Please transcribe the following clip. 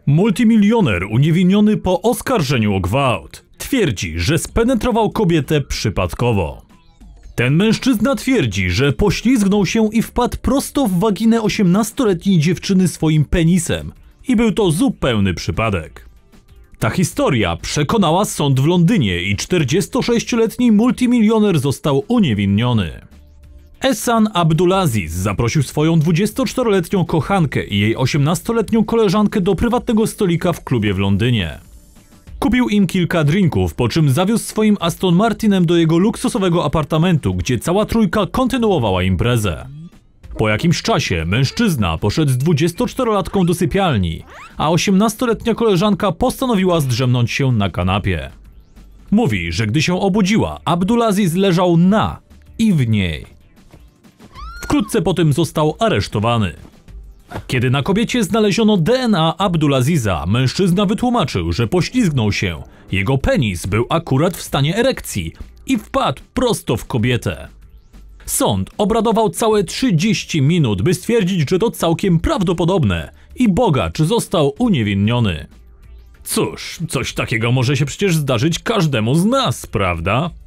Multimilioner uniewinniony po oskarżeniu o gwałt twierdzi, że spenetrował kobietę przypadkowo. Ten mężczyzna twierdzi, że poślizgnął się i wpadł prosto w waginę 18-letniej dziewczyny swoim penisem i był to zupełny przypadek. Ta historia przekonała sąd w Londynie i 46-letni multimilioner został uniewinniony. Ehsan Abdulaziz zaprosił swoją 24-letnią kochankę i jej 18-letnią koleżankę do prywatnego stolika w klubie w Londynie. Kupił im kilka drinków, po czym zawiózł swoim Aston Martinem do jego luksusowego apartamentu, gdzie cała trójka kontynuowała imprezę. Po jakimś czasie mężczyzna poszedł z 24-latką do sypialni, a 18-letnia koleżanka postanowiła zdrzemnąć się na kanapie. Mówi, że gdy się obudziła, Abdulaziz leżał na i w niej. Wkrótce potem został aresztowany. Kiedy na kobiecie znaleziono DNA Abdulaziza, mężczyzna wytłumaczył, że poślizgnął się. Jego penis był akurat w stanie erekcji i wpadł prosto w kobietę. Sąd obradował całe 30 minut, by stwierdzić, że to całkiem prawdopodobne i bogacz został uniewinniony. Cóż, coś takiego może się przecież zdarzyć każdemu z nas, prawda?